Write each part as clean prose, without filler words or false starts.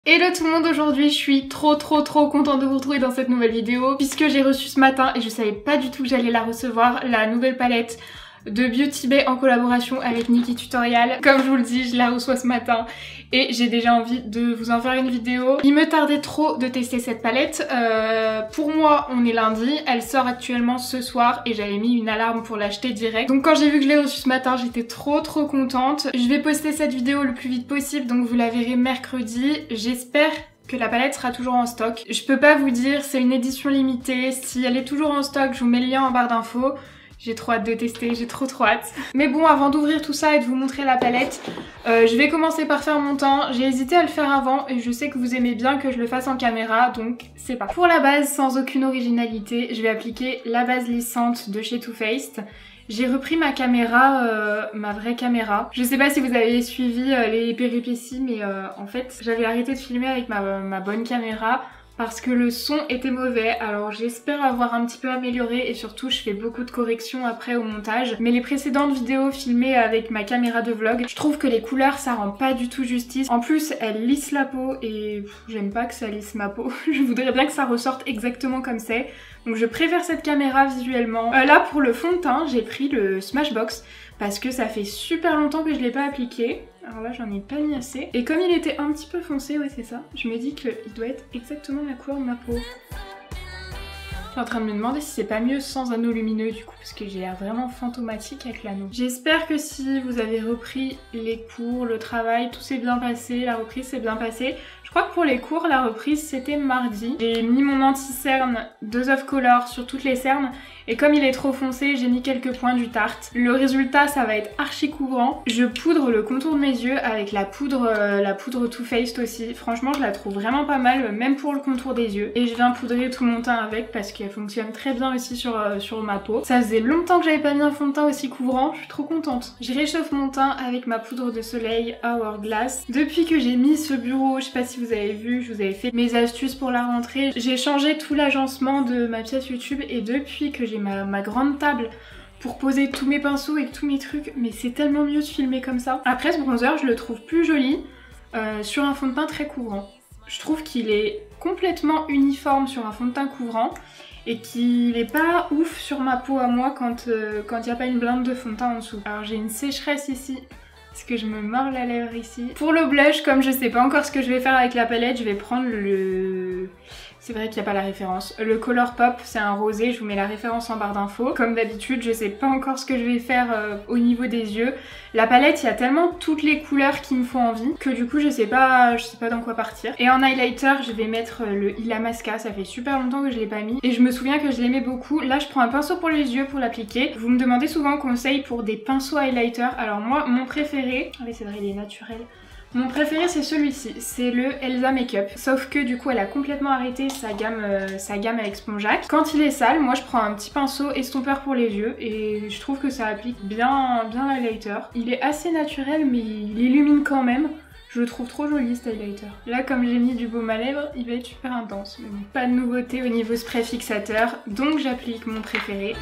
Hello tout le monde, aujourd'hui je suis trop contente de vous retrouver dans cette nouvelle vidéo puisque j'ai reçu ce matin et je savais pas du tout que j'allais la recevoir, la nouvelle palette de Beauty Bay en collaboration avec Nikki Tutorial. Comme je vous le dis, je la reçois ce matin et j'ai déjà envie de vous en faire une vidéo. Il me tardait trop de tester cette palette. Pour moi, on est lundi, elle sort actuellement ce soir et j'avais mis une alarme pour l'acheter direct. Donc quand j'ai vu que je l'ai reçue ce matin, j'étais trop contente. Je vais poster cette vidéo le plus vite possible, donc vous la verrez mercredi. J'espère que la palette sera toujours en stock. Je peux pas vous dire, c'est une édition limitée. Si elle est toujours en stock, je vous mets le lien en barre d'infos. J'ai trop hâte de tester, j'ai trop hâte. Mais bon, avant d'ouvrir tout ça et de vous montrer la palette, je vais commencer par faire mon teint. J'ai hésité à le faire avant et je sais que vous aimez bien que je le fasse en caméra, donc c'est parti. Pour la base, sans aucune originalité, je vais appliquer la base lissante de chez Too Faced. J'ai repris ma caméra, ma vraie caméra. Je sais pas si vous avez suivi les péripéties, mais en fait, j'avais arrêté de filmer avec ma bonne caméra parce que le son était mauvais. Alors j'espère avoir un petit peu amélioré et surtout je fais beaucoup de corrections après au montage. Mais les précédentes vidéos filmées avec ma caméra de vlog, je trouve que les couleurs ça rend pas du tout justice. En plus elle lisse la peau et j'aime pas que ça lisse ma peau. Je voudrais bien que ça ressorte exactement comme c'est. Donc je préfère cette caméra visuellement. Là pour le fond de teint j'ai pris le Smashbox parce que ça fait super longtemps que je l'ai pas appliqué. Alors là j'en ai pas mis assez. Et comme il était un petit peu foncé, ouais c'est ça, je me dis qu'il doit être exactement la couleur de ma peau. Je suis en train de me demander si c'est pas mieux sans anneau lumineux du coup, parce que j'ai l'air vraiment fantomatique avec l'anneau. J'espère que si vous avez repris les cours, le travail, tout s'est bien passé, la reprise s'est bien passée. Je crois que pour les cours, la reprise c'était mardi. J'ai mis mon anti-cerne Dose of Color sur toutes les cernes et comme il est trop foncé, j'ai mis quelques points du Tarte. Le résultat, ça va être archi couvrant. Je poudre le contour de mes yeux avec la poudre Too Faced aussi. Franchement, je la trouve vraiment pas mal, même pour le contour des yeux. Et je viens poudrer tout mon teint avec parce qu'elle fonctionne très bien aussi sur ma peau. Ça faisait longtemps que j'avais pas mis un fond de teint aussi couvrant, je suis trop contente. Je réchauffe mon teint avec ma poudre de soleil Hourglass. Depuis que j'ai mis ce bureau, je sais pas si vous avez vu, je vous avais fait mes astuces pour la rentrée. J'ai changé tout l'agencement de ma pièce YouTube et depuis que j'ai ma grande table pour poser tous mes pinceaux et tous mes trucs, mais c'est tellement mieux de filmer comme ça. Après ce bronzer, je le trouve plus joli sur un fond de teint très couvrant. Je trouve qu'il est complètement uniforme sur un fond de teint couvrant et qu'il est pas ouf sur ma peau à moi quand il n'y a pas une blinde de fond de teint en dessous. Alors j'ai une sécheresse ici parce que je me mords la lèvre ici. Pour le blush, comme je sais pas encore ce que je vais faire avec la palette, je vais prendre le... C'est vrai qu'il n'y a pas la référence. Le Colourpop, c'est un rosé, je vous mets la référence en barre d'infos. Comme d'habitude, je sais pas encore ce que je vais faire au niveau des yeux. La palette, il y a tellement toutes les couleurs qui me font envie que du coup, je sais pas dans quoi partir. Et en highlighter, je vais mettre le Illamasqua, ça fait super longtemps que je l'ai pas mis. Et je me souviens que je l'aimais beaucoup. Là, je prends un pinceau pour les yeux pour l'appliquer. Vous me demandez souvent conseil pour des pinceaux highlighter. Alors moi, mon préféré... Ah oui, c'est vrai, il est naturel. Mon préféré c'est celui-ci, c'est le Elsa Makeup. Sauf que du coup elle a complètement arrêté sa gamme avec Spongeac. Quand il est sale, moi je prends un petit pinceau estompeur pour les yeux et je trouve que ça applique bien l'highlighter. Il est assez naturel mais il illumine quand même. Je le trouve trop joli cet highlighter. Là comme j'ai mis du baume à lèvres, il va être super intense. Mais bon, pas de nouveauté au niveau spray fixateur, donc j'applique mon préféré.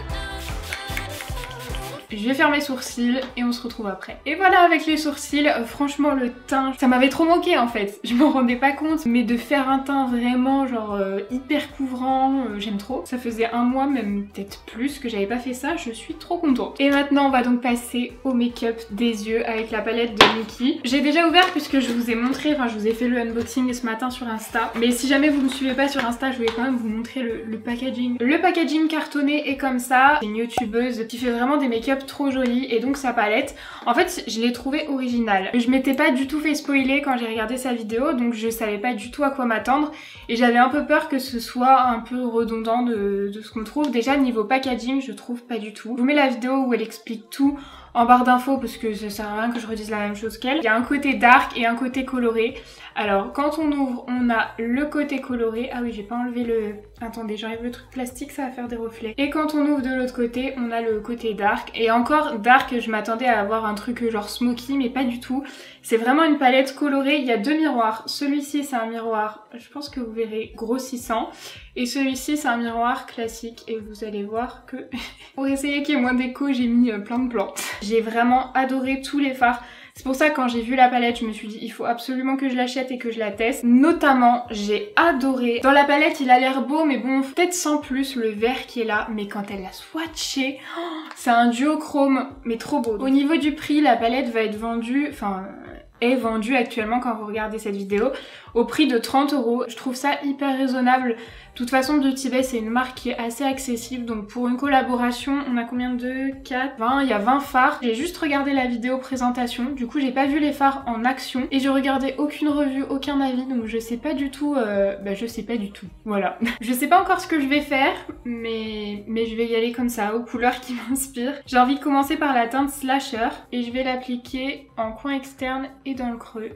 Je vais faire mes sourcils et on se retrouve après. Et voilà avec les sourcils, franchement le teint, ça m'avait trop manqué en fait. Je m'en rendais pas compte, mais de faire un teint vraiment genre hyper couvrant, j'aime trop. Ça faisait un mois, même peut-être plus que j'avais pas fait ça, je suis trop contente. Et maintenant on va donc passer au make-up des yeux avec la palette de Nikki. J'ai déjà ouvert puisque je vous ai montré, enfin je vous ai fait le unboxing ce matin sur Insta. Mais si jamais vous me suivez pas sur Insta, je voulais quand même vous montrer le packaging. Le packaging cartonné est comme ça. C'est une youtubeuse qui fait vraiment des make-up trop jolie et donc sa palette en fait je l'ai trouvée originale. Je m'étais pas du tout fait spoiler quand j'ai regardé sa vidéo donc je savais pas du tout à quoi m'attendre et j'avais un peu peur que ce soit un peu redondant de ce qu'on trouve. Déjà niveau packaging je trouve pas du tout. Je vous mets la vidéo où elle explique tout en barre d'infos parce que ça sert à rien que je redise la même chose qu'elle. Il y a un côté dark et un côté coloré. Alors quand on ouvre on a le côté coloré. Ah oui j'ai pas enlevé le... Attendez j'enlève le truc plastique, ça va faire des reflets. Et quand on ouvre de l'autre côté on a le côté dark. Et encore dark, je m'attendais à avoir un truc genre smoky mais pas du tout. C'est vraiment une palette colorée, il y a deux miroirs. Celui-ci c'est un miroir, je pense que vous verrez, grossissant. Et celui-ci c'est un miroir classique et vous allez voir que pour essayer qu'il y ait moins d'écho j'ai mis plein de plantes. J'ai vraiment adoré tous les fards. C'est pour ça que quand j'ai vu la palette, je me suis dit il faut absolument que je l'achète et que je la teste. Notamment, j'ai adoré. Dans la palette, il a l'air beau, mais bon, peut-être sans plus le vert qui est là. Mais quand elle l'a swatché, c'est un duochrome, mais trop beau. Au niveau du prix, la palette va être vendue, est vendue actuellement quand vous regardez cette vidéo au prix de 30 €. Je trouve ça hyper raisonnable. De toute façon, Beauty Bay, c'est une marque qui est assez accessible, donc pour une collaboration, on a combien de 4, 20, il y a 20 fards. J'ai juste regardé la vidéo présentation, du coup j'ai pas vu les fards en action et j'ai regardé aucune revue, aucun avis, donc je sais pas du tout, je sais pas du tout, voilà. Je sais pas encore ce que je vais faire, mais je vais y aller comme ça, aux couleurs qui m'inspirent. J'ai envie de commencer par la teinte Slasher et je vais l'appliquer en coin externe et dans le creux.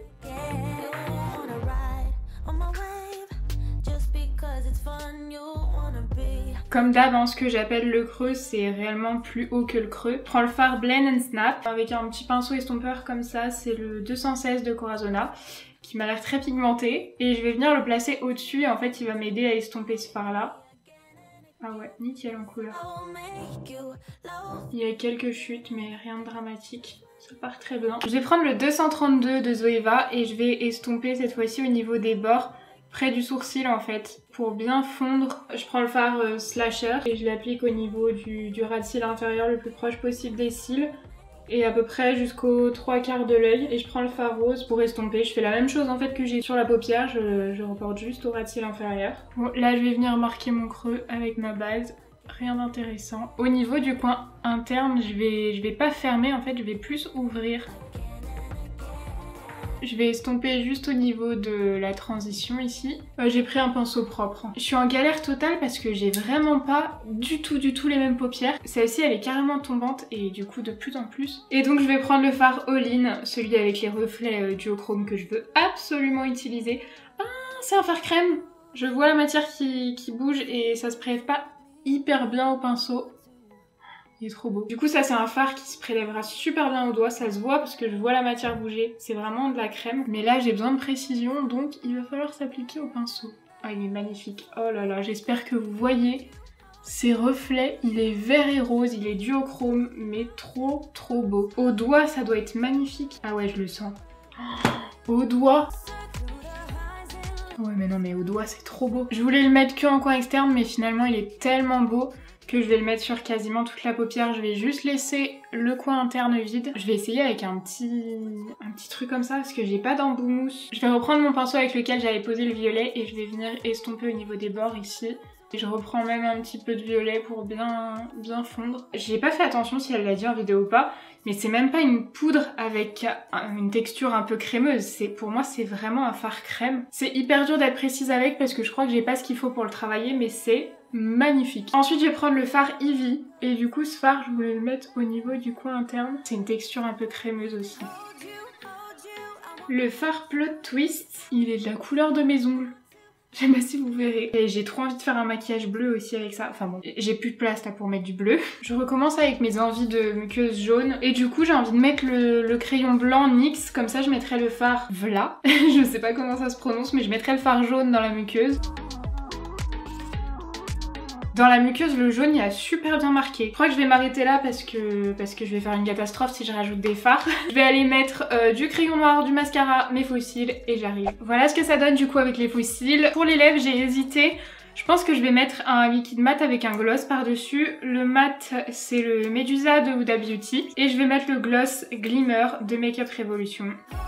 Comme d'hab, ce que j'appelle le creux, c'est réellement plus haut que le creux. Je prends le fard Blend and Snap avec un petit pinceau estompeur comme ça, c'est le 216 de Corazona, qui m'a l'air très pigmenté. Et je vais venir le placer au-dessus et en fait il va m'aider à estomper ce fard là. Ah ouais, nickel en couleur. Il y a quelques chutes mais rien de dramatique. Ça part très bien. Je vais prendre le 232 de Zoeva et je vais estomper cette fois-ci au niveau des bords, près du sourcil en fait, pour bien fondre. Je prends le fard Slasher et je l'applique au niveau du ras de cils inférieur le plus proche possible des cils et à peu près jusqu'aux 3/4 de l'œil. Et je prends le fard rose pour estomper. Je fais la même chose en fait que j'ai sur la paupière, je reporte juste au ras de cils inférieur. Bon, là je vais venir marquer mon creux avec ma base. Rien d'intéressant. Au niveau du coin interne, je vais pas fermer en fait, je vais plus ouvrir. Je vais estomper juste au niveau de la transition ici. J'ai pris un pinceau propre. Je suis en galère totale parce que j'ai vraiment pas du tout les mêmes paupières. Celle-ci elle est carrément tombante et du coup de plus en plus. Et donc je vais prendre le fard All-in, celui avec les reflets duochrome que je veux absolument utiliser. Ah, c'est un fard crème. Je vois la matière qui bouge et ça se prélève pas hyper bien au pinceau. Il est trop beau. Du coup ça c'est un fard qui se prélèvera super bien au doigt, ça se voit parce que je vois la matière bouger. C'est vraiment de la crème. Mais là j'ai besoin de précision donc il va falloir s'appliquer au pinceau. Ah il est magnifique. Oh là là, j'espère que vous voyez ces reflets. Il est vert et rose, il est duochrome mais trop beau. Au doigt ça doit être magnifique. Ah ouais je le sens. Au doigt. Ouais mais non mais au doigt c'est trop beau. Je voulais le mettre que en coin externe mais finalement il est tellement beau que je vais le mettre sur quasiment toute la paupière. Je vais juste laisser le coin interne vide. Je vais essayer avec un petit truc comme ça parce que j'ai pas d'embout mousse. Je vais reprendre mon pinceau avec lequel j'avais posé le violet et je vais venir estomper au niveau des bords ici. Et je reprends même un petit peu de violet pour bien fondre. J'ai pas fait attention si elle l'a dit en vidéo ou pas, mais c'est même pas une poudre avec une texture un peu crémeuse. Pour moi c'est vraiment un fard crème. C'est hyper dur d'être précise avec parce que je crois que j'ai pas ce qu'il faut pour le travailler, mais c'est magnifique. Ensuite je vais prendre le fard Ivy et du coup ce fard je voulais le mettre au niveau du coin interne. C'est une texture un peu crémeuse aussi. Le fard Plot Twist, il est de la couleur de mes ongles. Je sais pas si vous verrez. Et j'ai trop envie de faire un maquillage bleu aussi avec ça. Enfin bon, j'ai plus de place là pour mettre du bleu. Je recommence avec mes envies de muqueuse jaune. Et du coup j'ai envie de mettre le crayon blanc NYX. Comme ça je mettrai le fard Vla. Je sais pas comment ça se prononce mais je mettrai le fard jaune dans la muqueuse. Dans la muqueuse, le jaune, il a super bien marqué. Je crois que je vais m'arrêter là parce que je vais faire une catastrophe si je rajoute des fards. Je vais aller mettre du crayon noir, du mascara, mes faux cils et j'arrive. Voilà ce que ça donne du coup avec les faux cils. Pour les lèvres, j'ai hésité. Je pense que je vais mettre un liquide mat avec un gloss par-dessus. Le mat, c'est le Medusa de Huda Beauty. Et je vais mettre le gloss Glimmer de Makeup Revolution.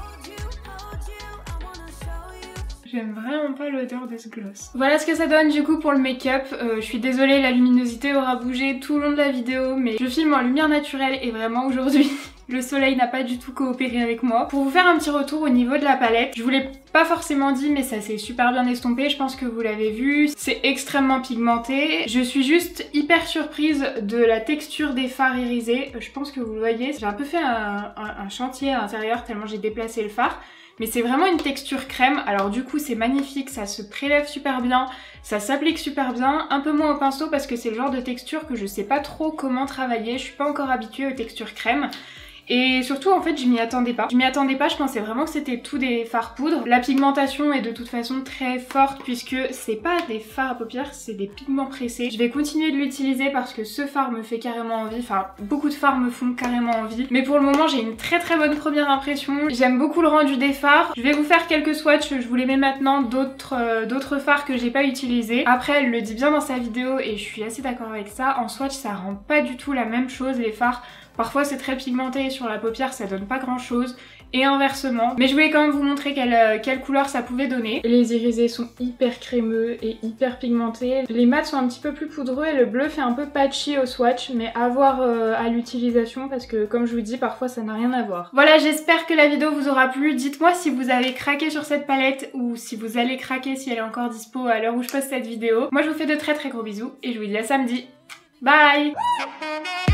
J'aime vraiment pas l'odeur de ce gloss. Voilà ce que ça donne du coup pour le make-up. Je suis désolée, la luminosité aura bougé tout le long de la vidéo, mais je filme en lumière naturelle et vraiment aujourd'hui le soleil n'a pas du tout coopéré avec moi. Pour vous faire un petit retour au niveau de la palette, je vous l'ai pas forcément dit mais ça s'est super bien estompé, je pense que vous l'avez vu. C'est extrêmement pigmenté. Je suis juste hyper surprise de la texture des fards irisés. Je pense que vous le voyez, j'ai un peu fait un chantier à l'intérieur tellement j'ai déplacé le fard. Mais c'est vraiment une texture crème, alors du coup c'est magnifique, ça se prélève super bien, ça s'applique super bien, un peu moins au pinceau parce que c'est le genre de texture que je sais pas trop comment travailler, je suis pas encore habituée aux textures crème. Et surtout en fait je m'y attendais pas. Je pensais vraiment que c'était tout des fards poudre. La pigmentation est de toute façon très forte puisque c'est pas des fards à paupières, c'est des pigments pressés. Je vais continuer de l'utiliser parce que ce fard me fait carrément envie, enfin beaucoup de fards me font carrément envie. Mais pour le moment j'ai une très bonne première impression. J'aime beaucoup le rendu des fards. Je vais vous faire quelques swatchs, je vous les mets maintenant, d'autres fards que j'ai pas utilisés. Après elle le dit bien dans sa vidéo et je suis assez d'accord avec ça. En swatch ça rend pas du tout la même chose les fards. Parfois c'est très pigmenté et sur la paupière ça donne pas grand chose. Et inversement. Mais je voulais quand même vous montrer quelle couleur ça pouvait donner. Les irisés sont hyper crémeux et hyper pigmentés. Les mats sont un petit peu plus poudreux et le bleu fait un peu patchy au swatch, mais à voir à l'utilisation parce que comme je vous dis, parfois ça n'a rien à voir. Voilà, j'espère que la vidéo vous aura plu. Dites-moi si vous avez craqué sur cette palette ou si vous allez craquer si elle est encore dispo à l'heure où je poste cette vidéo. Moi je vous fais de très gros bisous et je vous dis à samedi. Bye!